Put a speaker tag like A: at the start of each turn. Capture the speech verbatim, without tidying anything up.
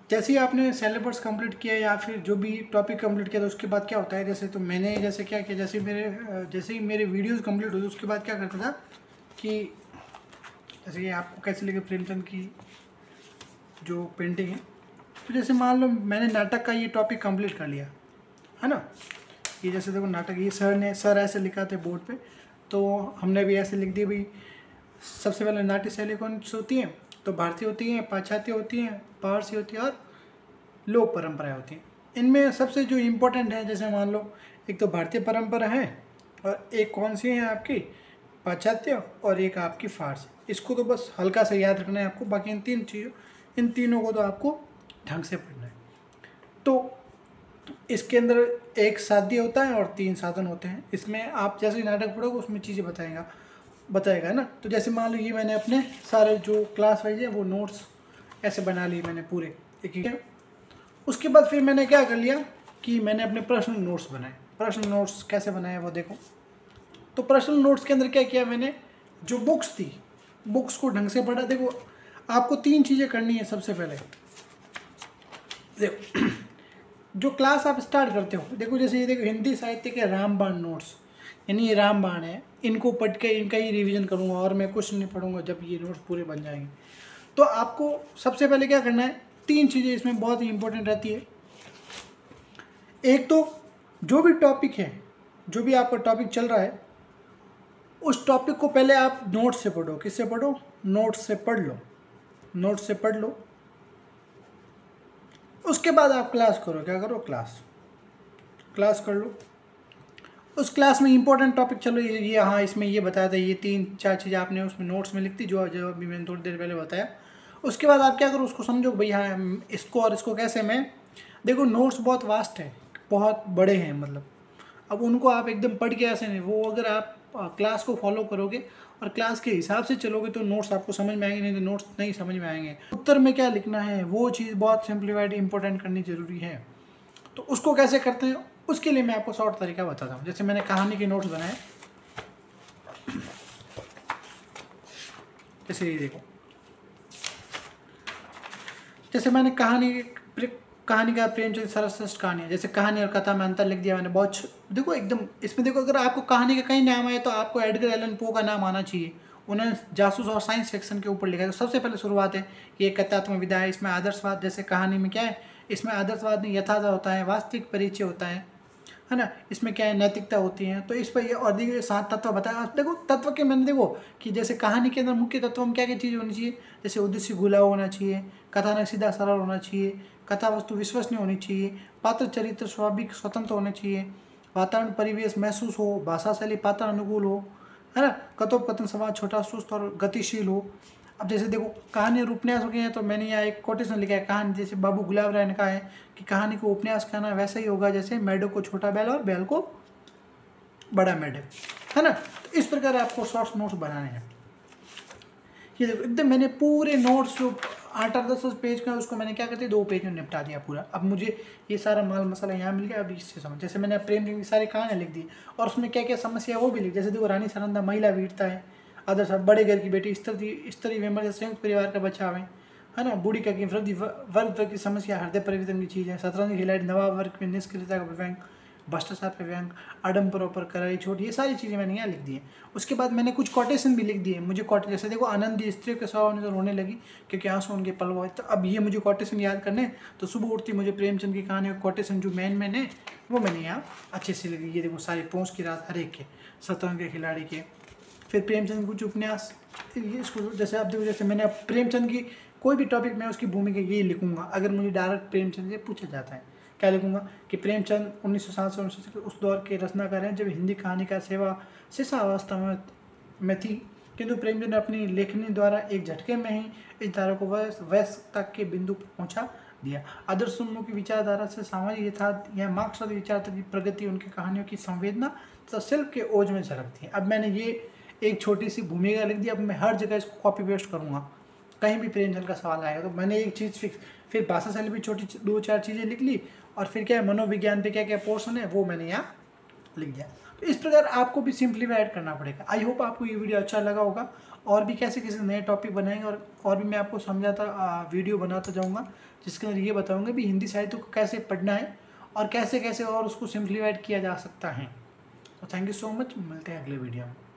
A: जैसे ही आपने syllabus complete किया या फिर जो भी टॉपिक कंप्लीट किया तो उसके बाद क्या होता है, जैसे तो मैंने जैसे क्या किया, जैसे मेरे जैसे ही मेरे वीडियोस कंप्लीट हुए उसके बाद क्या करता था कि जैसे कि आपको कैसे लगे प्रेमचंद की जो पेंटिंग है, तो जैसे मान लो मैंने नाटक का ये टॉपिक कंप्लीट कर लिया है ना, ये जैसे देखो नाटक, ये सर ने सर ऐसे लिखा थे बोर्ड पे, तो हमने भी ऐसे लिख दिया भाई सबसे पहले नाट्य शैली कौन सी होती है, तो भारतीय होती हैं, पाश्चात्य होती हैं, पारसी होती है और लोक परंपराएं होती हैं। इनमें सबसे जो इम्पोर्टेंट है, जैसे मान लो एक तो भारतीय परंपरा है और एक कौन सी है आपकी पाश्चात्य और एक आपकी फारसी। इसको तो बस हल्का सा याद रखना है आपको, बाकी इन तीन चीज़ों इन तीनों को तो आपको ढंग से पढ़ना है। तो इसके अंदर एक साध्य होता है और तीन साधन होते हैं। इसमें आप जैसे नाटक पढ़ोगे उसमें चीज़ें बताएगा बताएगा ना। तो जैसे मान लो ये मैंने अपने सारे जो क्लास वाइज है वो नोट्स ऐसे बना लिए मैंने पूरे एक एक। उसके बाद फिर मैंने क्या कर लिया कि मैंने अपने पर्सनल नोट्स बनाए। पर्सनल नोट्स कैसे बनाए वो देखो। तो पर्सनल नोट्स के अंदर क्या किया मैंने, जो बुक्स थी बुक्स को ढंग से पढ़ा। देखो आपको तीन चीज़ें करनी है। सबसे पहले देखो जो क्लास आप स्टार्ट करते हो, देखो जैसे ये देखो हिंदी साहित्य के रामबाण नोट्स, यानी ये रामबाण है, इनको पढ़ के इनका ही रिवीजन करूँगा और मैं कुछ नहीं पढ़ूंगा जब ये नोट्स पूरे बन जाएंगे। तो आपको सबसे पहले क्या करना है, तीन चीज़ें इसमें बहुत ही इंपॉर्टेंट रहती है। एक तो जो भी टॉपिक है, जो भी आपका टॉपिक चल रहा है, उस टॉपिक को पहले आप नोट से पढ़ो। किससे पढ़ो? नोट से पढ़ लो, नोट से पढ़ लो। उसके बाद आप क्लास करो। क्या करो? क्लास क्लास कर लो। उस क्लास में इंपॉर्टेंट टॉपिक चलो ये ये हाँ इसमें ये बताया था, ये तीन चार चीज़ें आपने उसमें नोट्स में लिख दी जो जो अभी मैंने थोड़ी देर पहले बताया। उसके बाद आप क्या करो, उसको समझो भाई हाँ इसको और इसको कैसे मैं, देखो नोट्स बहुत वास्ट है, बहुत बड़े हैं, मतलब अब उनको आप एकदम पढ़ के ऐसे नहीं, वो अगर आप क्लास को फॉलो करोगे और क्लास के हिसाब से चलोगे तो नोट्स आपको समझ में आएंगे, नहीं तो नोट्स नहीं समझ में आएंगे। उत्तर में क्या लिखना है वो चीज़ बहुत सिंप्लीफाइड इंपॉर्टेंट करनी जरूरी है। तो उसको कैसे करते हैं उसके लिए मैं आपको शॉर्ट तरीका बताता हूँ। जैसे मैंने कहानी के नोट्स बनाए, जैसे ये देखो, जैसे मैंने कहानी कहानी का प्रेमचंद सर्वश्रेष्ठ कहानी है, जैसे कहानी और कथा में अंतर लिख दिया मैंने। बहुत देखो एकदम इसमें देखो, अगर आपको कहानी का कहीं नाम आए तो आपको एडगर एलन पो का नाम आना चाहिए। उन्होंने जासूस और साइंस सेक्शन के ऊपर लिखा है। तो सबसे पहले शुरुआत है ये कथात्मक विधा है। इसमें आदर्शवाद, जैसे कहानी में क्या है, इसमें आदर्शवाद नहीं यथार्थ होता है, वास्तविक परिचय होता है है ना। इसमें क्या है, नैतिकता होती है। तो इस पर ये और देखिए सात तत्व बताया। देखो तत्व के मैंने देखो कि जैसे कहानी के अंदर मुख्य तत्व में क्या क्या चीज़ होनी चाहिए, जैसे उद्देश्य खुला होना चाहिए, कथानक सीधा सरल होना चाहिए, कथा वस्तु विश्वसनीय होनी चाहिए, पात्र चरित्र स्वाभाविक स्वतंत्र होने चाहिए, वातावरण परिवेश महसूस हो, भाषा शैली पात्र अनुकूल हो, है ना, कथोपकथन समाज छोटा सुस्त और गतिशील हो। अब जैसे देखो कहानी और उपन्यास हो गए हैं, तो मैंने यहाँ एक कोटेशन लिखा है कहानी, जैसे बाबू गुलाब राय ने कहा है कि कहानी को उपन्यास कहना वैसा ही होगा जैसे मेढक को छोटा बैल और बैल को बड़ा मेढक, है ना। तो इस प्रकार आपको शॉर्ट नोट्स बनाने हैं। ये देखो एकदम मैंने पूरे नोट्स जो आठ आठ दस दस पेज का उसको मैंने क्या करते दो पेज में निपटा दिया पूरा। अब मुझे ये सारा माल मसाला यहाँ मिल गया। अब इससे समझ, जैसे मैंने प्रेमचंद की सारी कहानियाँ लिख दी और उसमें क्या क्या समस्या है वो भी लिख। जैसे देखो रानी सानंदा महिला वीरता है, आदर्श बड़े घर की बेटी, स्त्री स्त्री विमर संयुक्त परिवार का बचाव है है ना, बूढ़ी का की वृद्धि वर्ग की समस्या, हृदय परिवर्तन की चीज़ है, शतरंज खिलाड़ी, नवाब वर्ग में निष्क्रियता का व्यंग, भ्रष्टाचार पर व्यंग, आडम्बर पर कराई छोट, ये सारी चीज़ें मैंने यहाँ लिख दी है। उसके बाद मैंने कुछ कोटेशन भी लिख दिए। मुझे कोटे जैसे देखो आनंदी स्त्रियों के स्वभाव से रोने लगी क्योंकि आंसू उनके पलवा है। तो अब ये मुझे कोटेशन याद करने, तो सुबह उठती मुझे प्रेमचंद की कहानी का कोटेशन जो मेन मैंने वो मैंने यहाँ अच्छे से लिख दी। ये देखो सारी पहुँच की रात हर एक के, शतरंज के खिलाड़ी के, फिर प्रेमचंद कुछ उपन्यास, ये इसको जैसे आप देखो, जैसे मैंने प्रेमचंद की कोई भी टॉपिक मैं उसकी भूमिका ये लिखूंगा। अगर मुझे डायरेक्ट प्रेमचंद से पूछा जाता है क्या लिखूंगा कि प्रेमचंद उन्नीस सौ सात से उन्नीस सौ उस दौर के रचनाकार हैं जब हिंदी कहानी का सेवा शिशावस्था में में थी, किंतु प्रेमचंद ने अपनी लेखनी द्वारा एक झटके में ही इस धारा को वयस्क तक के बिंदु पर पहुँचा दिया। आदर्श की विचारधारा से सामाजिक यथार्थ या मार्क्सवादी विचार तक की प्रगति उनकी कहानियों की संवेदना तथा शिल्प के ओज में झलकती है। अब मैंने ये एक छोटी सी भूमिका लिख दी। अब मैं हर जगह इसको कॉपी पेस्ट करूँगा, कहीं भी प्रेमचंद का सवाल आएगा तो मैंने एक चीज़ फिक्स, फिर भाषा शैली भी छोटी दो चार चीज़ें लिख ली और फिर क्या है मनोविज्ञान पे क्या क्या पोर्शन है वो मैंने यहाँ लिख दिया। तो इस प्रकार आपको भी सिंप्लीफाइड करना पड़ेगा। आई होप आपको ये वीडियो अच्छा लगा होगा और भी कैसे कैसे नए टॉपिक बनाएंगे, और और भी मैं आपको समझाता वीडियो बनाता जाऊँगा, जिसके अंदर ये बताऊँगा भी हिंदी साहित्य को कैसे पढ़ना है और कैसे कैसे और उसको सिम्प्लीफाइड किया जा सकता है। तो थैंक यू सो मच, मिलते हैं अगले वीडियो में।